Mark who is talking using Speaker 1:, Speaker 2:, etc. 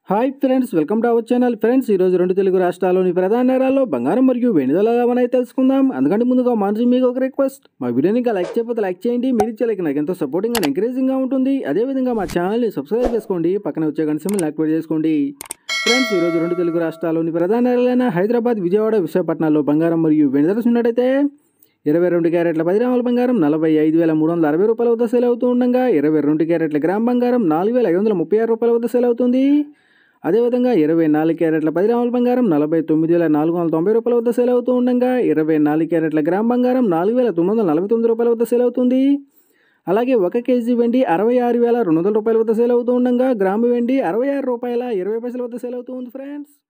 Speaker 1: Hi friends, welcome to our channel. Friends, ఈరోజు రెండు తెలుగు రాష్ట్రాల్లోని ప్రధాన నగరాల్లో బంగారం మరియు వెండి ధరలు ఎలా తెలుసుకుందాం. అందుకంటే ముందుగా మీకు ఒక రిక్వెస్ట్, మా వీడియోని ఇంకా లైక్ చేయకపోతే లైక్ చేయండి. మీరు ఇచ్చే లైక్ నాకు ఎంతో సపోర్టింగ్ అండ్ ఎంకరేజింగ్గా ఉంటుంది. అదేవిధంగా మా ఛానల్ని సబ్స్క్రైబ్ చేసుకోండి, పక్కన వచ్చే గంట సింబల్ని యాక్టివేట్ చేసుకోండి. ఫ్రెండ్స్, ఈరోజు రెండు తెలుగు రాష్ట్రాల్లోని ప్రధాన నగరాలైన హైదరాబాద్, విజయవాడ, విశాఖపట్నాల్లో బంగారం మరియు వెండి ధరలు చూసినట్టయితే 22 క్యారెట్ల 10 గ్రాముల బంగారం 45,360 రూపాయల వద్ద సేల్ అవుతూ ఉండగా 22 క్యారెట్ల గ్రామ్ బంగారం 4,536 రూపాయల వద్ద సేల్ అవుతుంది. అదేవిధంగా 24 క్యారెట్ల 10 గ్రాముల బంగారం 49,490 రూపాయల వద్ద సేల్ అవుతూ ఉండగా 24 క్యారెట్ల గ్రామ్ బంగారం 4,949 రూపాయల వద్ద సేల్ అవుతుంది. అలాగే 1 కేజీ వెండి 66,200 రూపాయల వద్ద సేల్ అవుతూ ఉండగా గ్రాము వెండి 66 రూపాయల 20 పైసల వద్ద సేల్ అవుతుంది ఫ్రెండ్స్.